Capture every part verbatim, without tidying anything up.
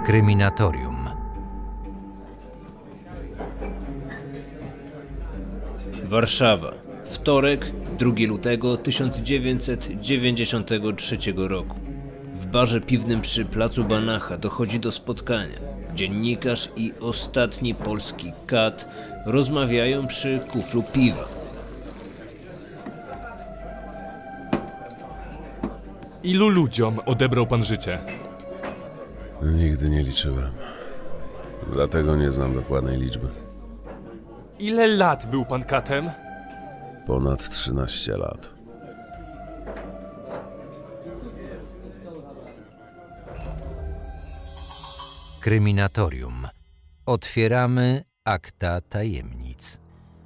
Kryminatorium. Warszawa. Wtorek, drugiego lutego tysiąc dziewięćset dziewięćdziesiątego trzeciego roku. W barze piwnym przy placu Banacha dochodzi do spotkania. Dziennikarz i ostatni polski kat rozmawiają przy kuflu piwa. Ilu ludziom odebrał pan życie? Nigdy nie liczyłem. Dlatego nie znam dokładnej liczby. Ile lat był pan katem? Ponad trzynaście lat. Kryminatorium. Otwieramy akta tajemnic.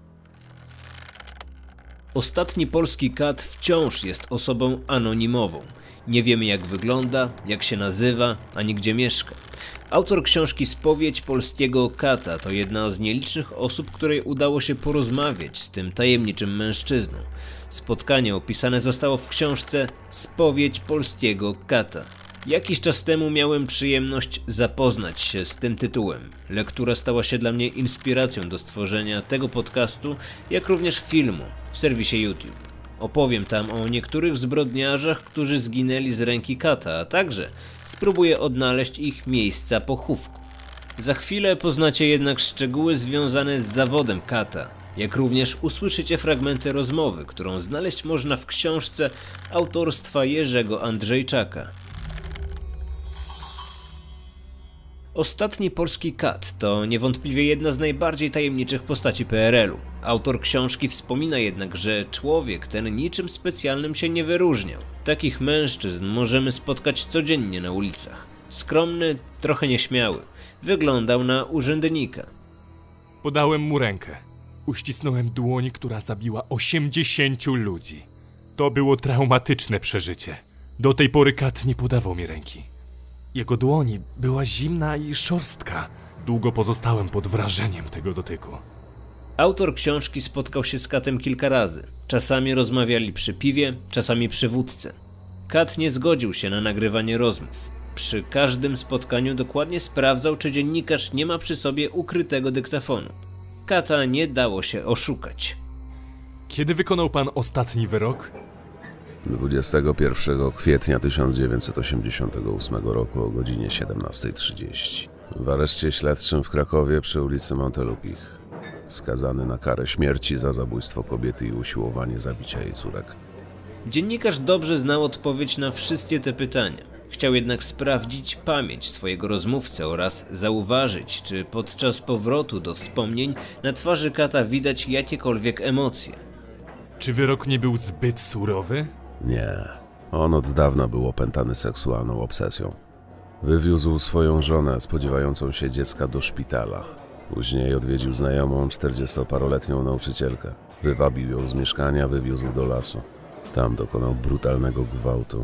Ostatni polski kat wciąż jest osobą anonimową. Nie wiemy, jak wygląda, jak się nazywa, ani gdzie mieszka. Autor książki Spowiedź polskiego kata to jedna z nielicznych osób, której udało się porozmawiać z tym tajemniczym mężczyzną. Spotkanie opisane zostało w książce Spowiedź polskiego kata. Jakiś czas temu miałem przyjemność zapoznać się z tym tytułem. Lektura stała się dla mnie inspiracją do stworzenia tego podcastu, jak również filmu w serwisie YouTube. Opowiem tam o niektórych zbrodniarzach, którzy zginęli z ręki kata, a także spróbuję odnaleźć ich miejsca pochówku. Za chwilę poznacie jednak szczegóły związane z zawodem kata, jak również usłyszycie fragmenty rozmowy, którą znaleźć można w książce autorstwa Jerzego Andrzejczaka. Ostatni polski kat to niewątpliwie jedna z najbardziej tajemniczych postaci P R L u. Autor książki wspomina jednak, że człowiek ten niczym specjalnym się nie wyróżniał. Takich mężczyzn możemy spotkać codziennie na ulicach. Skromny, trochę nieśmiały. Wyglądał na urzędnika. Podałem mu rękę. Uścisnąłem dłoń, która zabiła osiemdziesięciu ludzi. To było traumatyczne przeżycie. Do tej pory kat nie podawał mi ręki. Jego dłoń była zimna i szorstka. Długo pozostałem pod wrażeniem tego dotyku. Autor książki spotkał się z katem kilka razy. Czasami rozmawiali przy piwie, czasami przy wódce. Kat nie zgodził się na nagrywanie rozmów. Przy każdym spotkaniu dokładnie sprawdzał, czy dziennikarz nie ma przy sobie ukrytego dyktafonu. Kata nie dało się oszukać. Kiedy wykonał pan ostatni wyrok? dwudziestego pierwszego kwietnia tysiąc dziewięćset osiemdziesiątego ósmego roku o godzinie siedemnastej trzydzieści. W areszcie śledczym w Krakowie przy ulicy Montelupich. Skazany na karę śmierci za zabójstwo kobiety i usiłowanie zabicia jej córek. Dziennikarz dobrze znał odpowiedź na wszystkie te pytania. Chciał jednak sprawdzić pamięć swojego rozmówcy oraz zauważyć, czy podczas powrotu do wspomnień na twarzy kata widać jakiekolwiek emocje. Czy wyrok nie był zbyt surowy? Nie. On od dawna był opętany seksualną obsesją. Wywiózł swoją żonę, spodziewającą się dziecka, do szpitala. Później odwiedził znajomą, czterdziestoparoletnią nauczycielkę. Wywabił ją z mieszkania, wywiózł do lasu. Tam dokonał brutalnego gwałtu.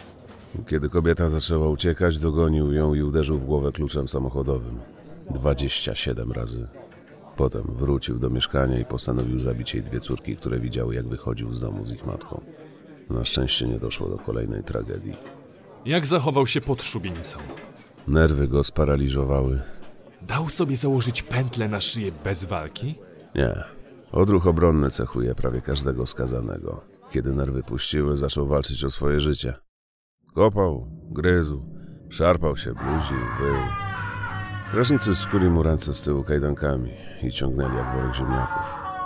Kiedy kobieta zaczęła uciekać, dogonił ją i uderzył w głowę kluczem samochodowym. dwadzieścia siedem razy. Potem wrócił do mieszkania i postanowił zabić jej dwie córki, które widziały, jak wychodził z domu z ich matką. Na szczęście nie doszło do kolejnej tragedii. Jak zachował się pod szubienicą? Nerwy go sparaliżowały. Dał sobie założyć pętlę na szyję bez walki? Nie. Odruch obronny cechuje prawie każdego skazanego. Kiedy nerwy puściły, zaczął walczyć o swoje życie. Kopał, gryzł, szarpał się, bluźnił, wył. Strażnicy skuli mu ręce z tyłu kajdankami i ciągnęli jak worek ziemniaków.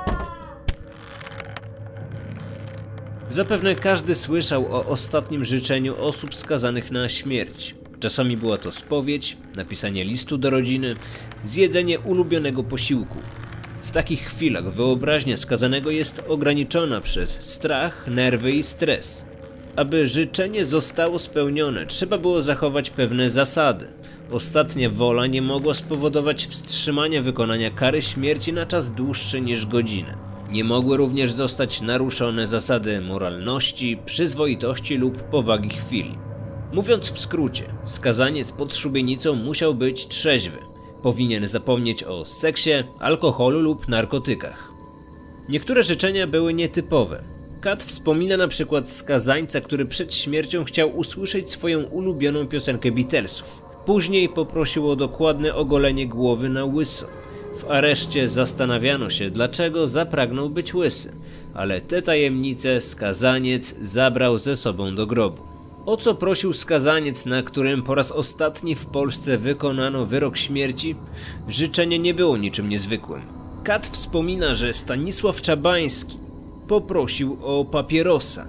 Zapewne każdy słyszał o ostatnim życzeniu osób skazanych na śmierć. Czasami była to spowiedź, napisanie listu do rodziny, zjedzenie ulubionego posiłku. W takich chwilach wyobraźnia skazanego jest ograniczona przez strach, nerwy i stres. Aby życzenie zostało spełnione, trzeba było zachować pewne zasady. Ostatnia wola nie mogła spowodować wstrzymania wykonania kary śmierci na czas dłuższy niż godzinę. Nie mogły również zostać naruszone zasady moralności, przyzwoitości lub powagi chwili. Mówiąc w skrócie, skazaniec pod szubienicą musiał być trzeźwy. Powinien zapomnieć o seksie, alkoholu lub narkotykach. Niektóre życzenia były nietypowe. Kat wspomina na przykład skazańca, który przed śmiercią chciał usłyszeć swoją ulubioną piosenkę Beatlesów. Później poprosił o dokładne ogolenie głowy na łyso. W areszcie zastanawiano się, dlaczego zapragnął być łysy, ale tę tajemnicę skazaniec zabrał ze sobą do grobu. O co prosił skazaniec, na którym po raz ostatni w Polsce wykonano wyrok śmierci? Życzenie nie było niczym niezwykłym. Kat wspomina, że Stanisław Czabański poprosił o papierosa.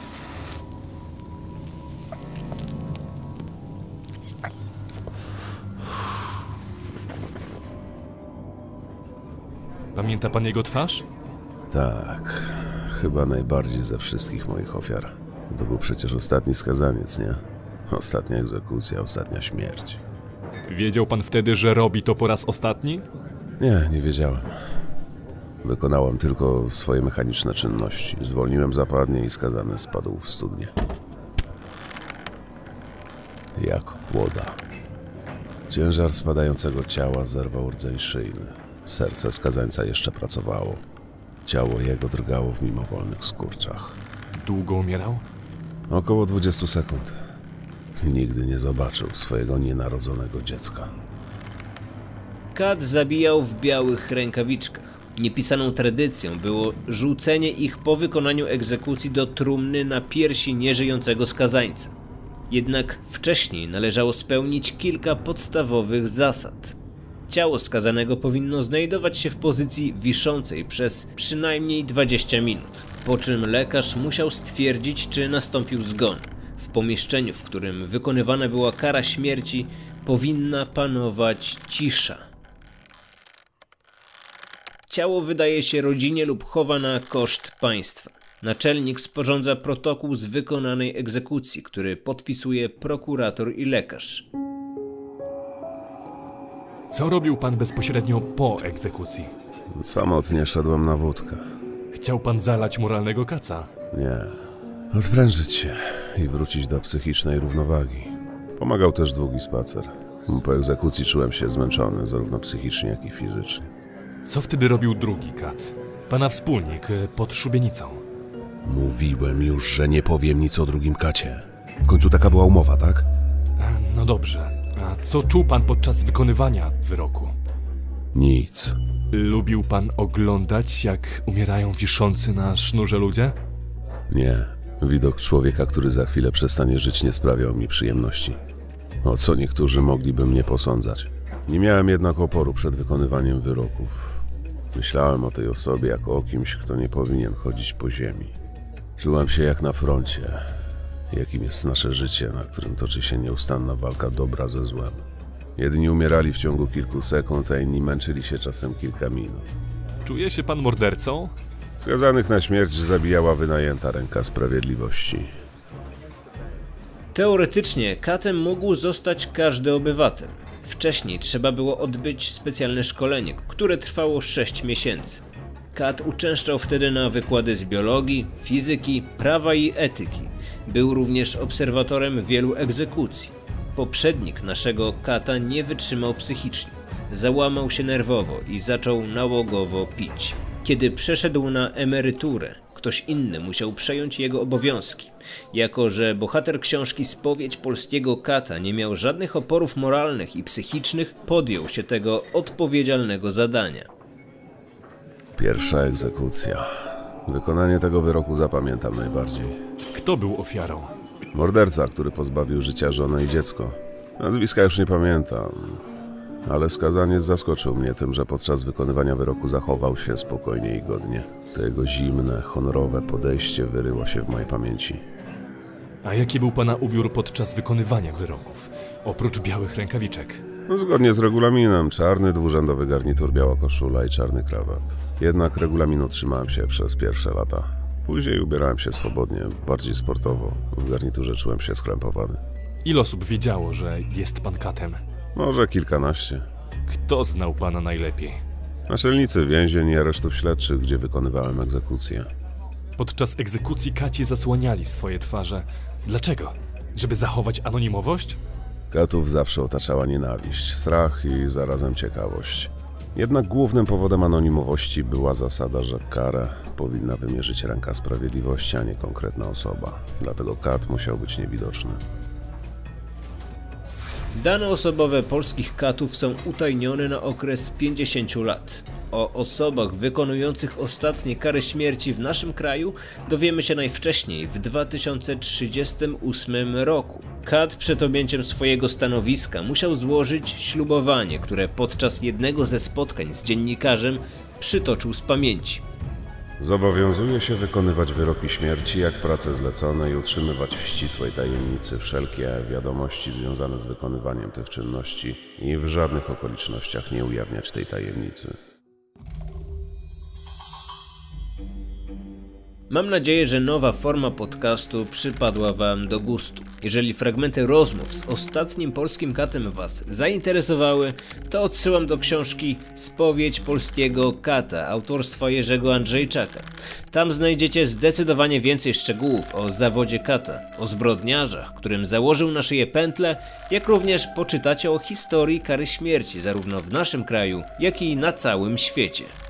Pamięta pan jego twarz? Tak, chyba najbardziej ze wszystkich moich ofiar. To był przecież ostatni skazaniec, nie? Ostatnia egzekucja, ostatnia śmierć. Wiedział pan wtedy, że robi to po raz ostatni? Nie, nie wiedziałem. Wykonałem tylko swoje mechaniczne czynności. Zwolniłem zapadnie i skazany spadł w studnię. Jak kłoda. Ciężar spadającego ciała zerwał rdzeń szyjny. Serce skazańca jeszcze pracowało. Ciało jego drgało w mimowolnych skurczach. Długo umierał? Około dwudziestu sekund. Nigdy nie zobaczył swojego nienarodzonego dziecka. Kat zabijał w białych rękawiczkach. Niepisaną tradycją było rzucenie ich po wykonaniu egzekucji do trumny na piersi nieżyjącego skazańca. Jednak wcześniej należało spełnić kilka podstawowych zasad. Ciało skazanego powinno znajdować się w pozycji wiszącej przez przynajmniej dwadzieścia minut, po czym lekarz musiał stwierdzić, czy nastąpił zgon. W pomieszczeniu, w którym wykonywana była kara śmierci, powinna panować cisza. Ciało wydaje się rodzinie lub chowa na koszt państwa. Naczelnik sporządza protokół z wykonanej egzekucji, który podpisuje prokurator i lekarz. Co robił pan bezpośrednio po egzekucji? Samotnie szedłem na wódkę. Chciał pan zalać moralnego kaca? Nie. Odprężyć się i wrócić do psychicznej równowagi. Pomagał też długi spacer. Po egzekucji czułem się zmęczony, zarówno psychicznie, jak i fizycznie. Co wtedy robił drugi kat? Pana wspólnik pod szubienicą. Mówiłem już, że nie powiem nic o drugim kacie. W końcu taka była umowa, tak? No dobrze. A co czuł pan podczas wykonywania wyroku? Nic. Lubił pan oglądać, jak umierają wiszący na sznurze ludzie? Nie. Widok człowieka, który za chwilę przestanie żyć, nie sprawiał mi przyjemności. O co niektórzy mogliby mnie posądzać. Nie miałem jednak oporu przed wykonywaniem wyroków. Myślałem o tej osobie jako o kimś, kto nie powinien chodzić po ziemi. Czułem się jak na froncie. Jakim jest nasze życie, na którym toczy się nieustanna walka dobra ze złem. Jedni umierali w ciągu kilku sekund, a inni męczyli się czasem kilka minut. Czuje się pan mordercą? Skazanych na śmierć zabijała wynajęta ręka sprawiedliwości. Teoretycznie katem mógł zostać każdy obywatel. Wcześniej trzeba było odbyć specjalne szkolenie, które trwało sześć miesięcy. Kat uczęszczał wtedy na wykłady z biologii, fizyki, prawa i etyki. Był również obserwatorem wielu egzekucji. Poprzednik naszego Kata nie wytrzymał psychicznie. Załamał się nerwowo i zaczął nałogowo pić. Kiedy przeszedł na emeryturę, ktoś inny musiał przejąć jego obowiązki. Jako że bohater książki Spowiedź polskiego Kata nie miał żadnych oporów moralnych i psychicznych, podjął się tego odpowiedzialnego zadania. Pierwsza egzekucja. Wykonanie tego wyroku zapamiętam najbardziej. Kto był ofiarą? Morderca, który pozbawił życia żonę i dziecko. Nazwiska już nie pamiętam, ale skazaniec zaskoczył mnie tym, że podczas wykonywania wyroku zachował się spokojnie i godnie. To jego zimne, honorowe podejście wyryło się w mojej pamięci. A jaki był pana ubiór podczas wykonywania wyroków, oprócz białych rękawiczek? No, zgodnie z regulaminem, czarny dwurzędowy garnitur, biała koszula i czarny krawat. Jednak regulaminu trzymałem się przez pierwsze lata. Później ubierałem się swobodnie, bardziej sportowo. W garniturze czułem się skrępowany. Ile osób wiedziało, że jest pan katem? Może kilkanaście. Kto znał pana najlepiej? Naczelnicy więzień i aresztów śledczych, gdzie wykonywałem egzekucje. Podczas egzekucji kaci zasłaniali swoje twarze. Dlaczego? Żeby zachować anonimowość? Katów zawsze otaczała nienawiść, strach i zarazem ciekawość. Jednak głównym powodem anonimowości była zasada, że karę powinna wymierzyć ręka sprawiedliwości, a nie konkretna osoba. Dlatego kat musiał być niewidoczny. Dane osobowe polskich katów są utajnione na okres pięćdziesięciu lat. O osobach wykonujących ostatnie kary śmierci w naszym kraju dowiemy się najwcześniej w dwa tysiące trzydziestym ósmym roku. Kat przed objęciem swojego stanowiska musiał złożyć ślubowanie, które podczas jednego ze spotkań z dziennikarzem przytoczył z pamięci. Zobowiązuję się wykonywać wyroki śmierci jak prace zlecone i utrzymywać w ścisłej tajemnicy wszelkie wiadomości związane z wykonywaniem tych czynności i w żadnych okolicznościach nie ujawniać tej tajemnicy. Mam nadzieję, że nowa forma podcastu przypadła Wam do gustu. Jeżeli fragmenty rozmów z ostatnim polskim katem Was zainteresowały, to odsyłam do książki Spowiedź polskiego kata autorstwa Jerzego Andrzejczaka. Tam znajdziecie zdecydowanie więcej szczegółów o zawodzie kata, o zbrodniarzach, którym założył na szyję pętlę, jak również poczytacie o historii kary śmierci zarówno w naszym kraju, jak i na całym świecie.